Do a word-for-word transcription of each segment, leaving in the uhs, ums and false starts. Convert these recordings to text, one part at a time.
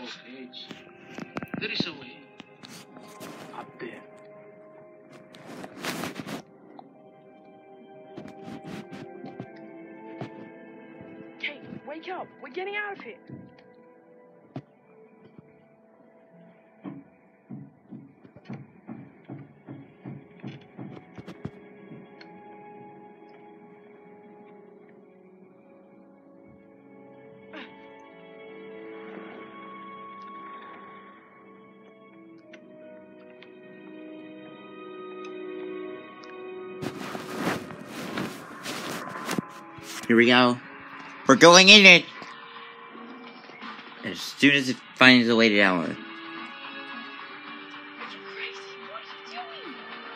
Edge. There is a way. Up there. Kate, wake up! We're getting out of here! Here we go. We're going in it! As soon as it finds a way down. Are you crazy? What are you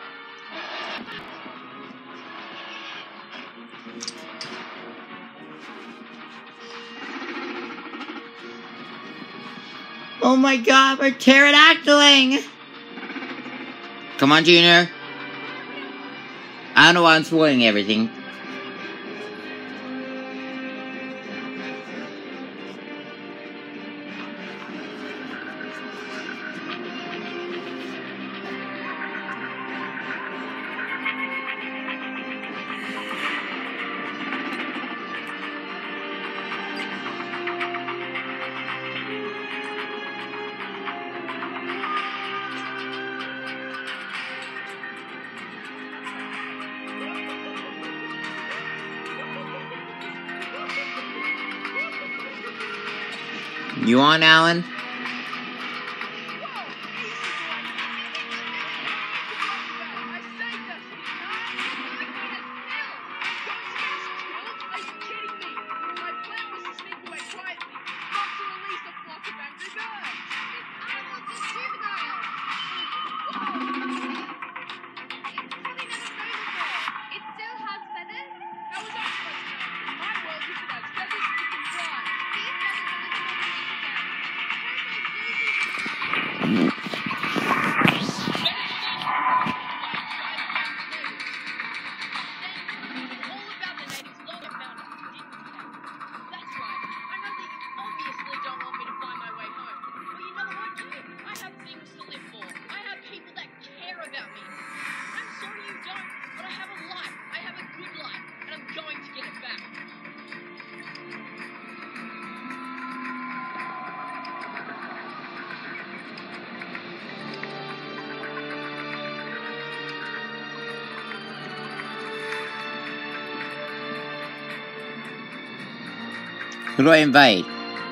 doing? Oh my god, we're pterodactyling! Come on, Junior. I don't know why I'm spoiling everything. You on, Alan? Who do I invite?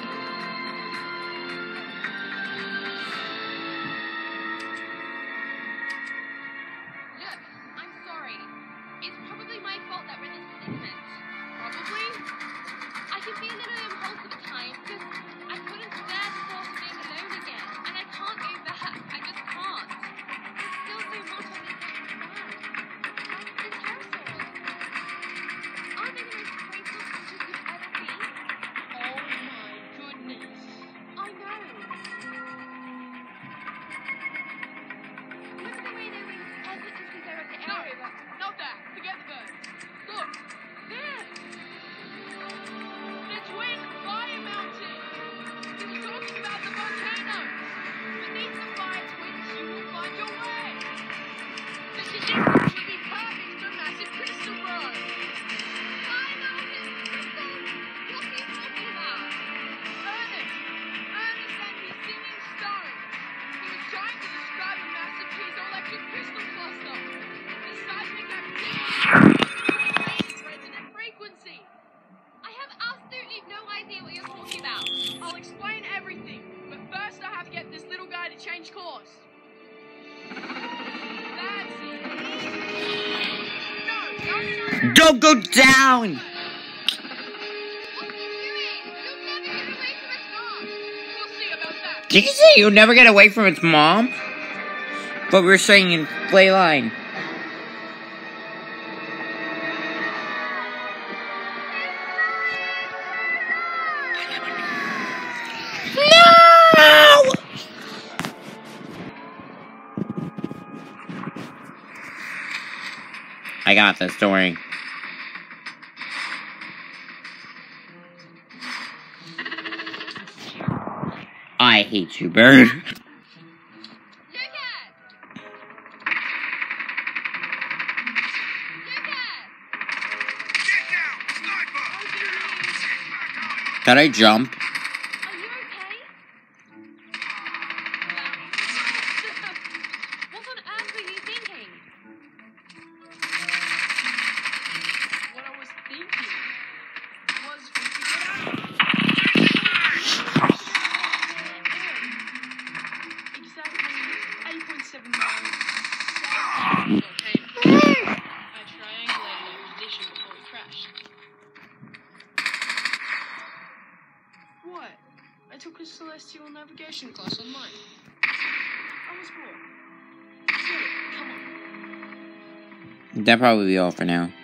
Look, I'm sorry. It's probably my fault that we're in this predicament. Probably? I can be a little impulsive at times because I couldn't stand the thought of being alone again. And I can't go back. I just can't. There's still so much I need to understand. Like the pterosaurs. Aren't they the most graceful creatures you've ever seen? Oh my goodness. I know. Look at the way their wings effortlessly go up the air over. Not that. Forget the bird. Look. There. The twin fire mountain. He was talking about the volcano. Beneath the fire twins, you will find your way. The trajectory would be perfect for massive crystal growth. Fire mountain, crystals. What are you talking about? Ernest. Ernest and his singing stone. He was trying to describe a massive piezoelectric crystal cluster. The seismic activity is resonant frequency. I have absolutely no idea what you're talking about. I'll explain everything, but first I have to get this little guy to change course. That's it. No, no, no, no. Don't go down! What are you doing? You'll never get away from its mom. We'll see about that. Did you say you'll never get away from its mom? But we're saying in play line. No! I got this, don't worry. I hate you, bird. Lucas! Can I jump? Are you okay? What on earth were you thinking? What I was thinking was we could get out. Exactly eight point seven miles south of the volcano. I triangulated our position before we crashed. What? I took a celestial navigation class online. I was bored. Get it, come on. That'll probably be all for now.